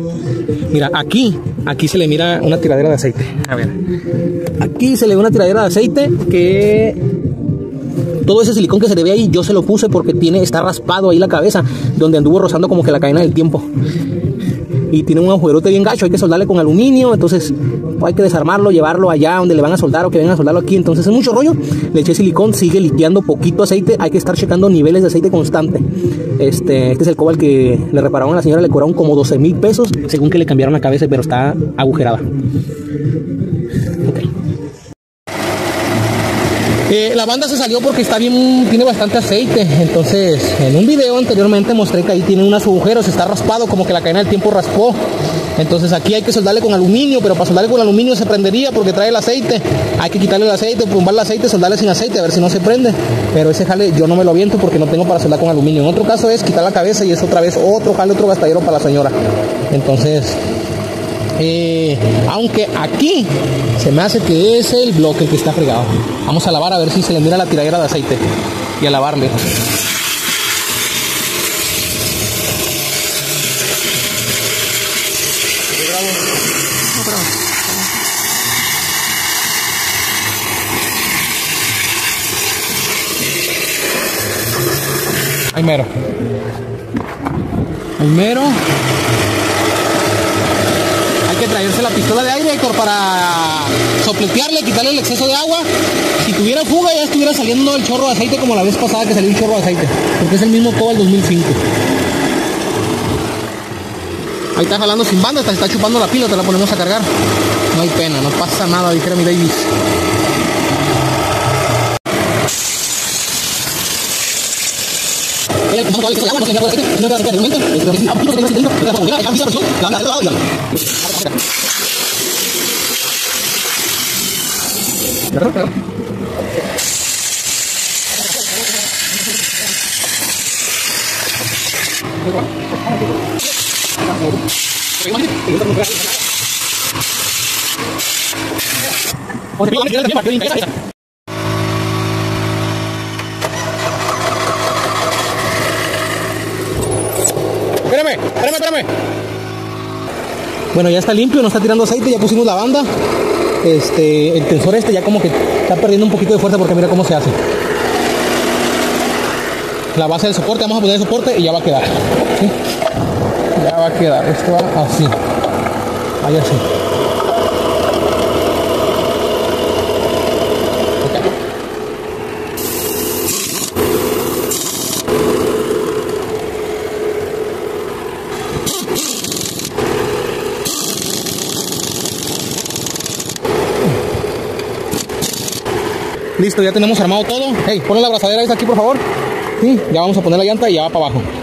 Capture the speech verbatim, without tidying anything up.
Mira, aquí, aquí se le mira una tiradera de aceite. A ver, aquí se le ve una tiradera de aceite que todo ese silicón que se le ve ahí, yo se lo puse porque tiene, está raspado ahí la cabeza, donde anduvo rozando como que la cadena del tiempo. Y tiene un agujerote bien gacho, hay que soldarle con aluminio, entonces hay que desarmarlo, llevarlo allá donde le van a soldar o que vengan a soldarlo aquí. Entonces es mucho rollo. Le eché silicón, sigue liqueando poquito aceite, hay que estar checando niveles de aceite constante. Este, este es el cobalt que le repararon a la señora, le cobraron como doce mil pesos, según que le cambiaron la cabeza, pero está agujerada. Okay. Eh, la banda se salió porque está bien, tiene bastante aceite. Entonces, en un video anteriormente mostré que ahí tiene unos agujeros, está raspado, como que la cadena del tiempo raspó. Entonces aquí hay que soldarle con aluminio, pero para soldarle con aluminio se prendería porque trae el aceite. Hay que quitarle el aceite, plumbar el aceite, soldarle sin aceite, a ver si no se prende. Pero ese jale yo no me lo aviento porque no tengo para soldar con aluminio. En otro caso es quitar la cabeza y es otra vez otro jale, otro gastadero para la señora. Entonces, eh, aunque aquí se me hace que es el bloque el que está fregado. Vamos a lavar a ver si se le mira la tiradera de aceite y a lavarle. Ahí mero. Ahí mero. Hay que traerse la pistola de aire, Héctor, para sopletearle, quitarle el exceso de agua. Si tuviera fuga ya estuviera saliendo el chorro de aceite como la vez pasada que salió un chorro de aceite. Porque es el mismo Cobalt dos mil cinco. Ahí está jalando sin banda, se está chupando la pila, te la ponemos a cargar. No hay pena, no pasa nada, dijera mi Davis. Espérame, espérame, espérame. Bueno, ya está limpio, no está tirando aceite, ya pusimos la banda. Este, el tensor este ya como que está perdiendo un poquito de fuerza porque mira cómo se hace. La base del soporte, vamos a poner el soporte y ya va a quedar. ¿Sí? Ya va a quedar, esto va así. Ahí así. Listo, ya tenemos armado todo. Hey, ponle la abrazadera esa aquí, por favor. Sí, ya vamos a poner la llanta y ya va para abajo.